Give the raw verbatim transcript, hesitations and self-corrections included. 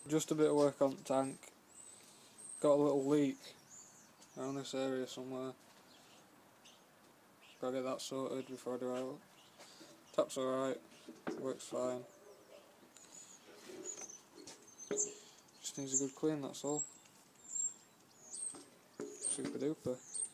Just a bit of work on the tank. Got a little leak around this area somewhere. Gotta get that sorted before I do out. Tap's alright, works fine. Just needs a good clean, that's all. Super duper.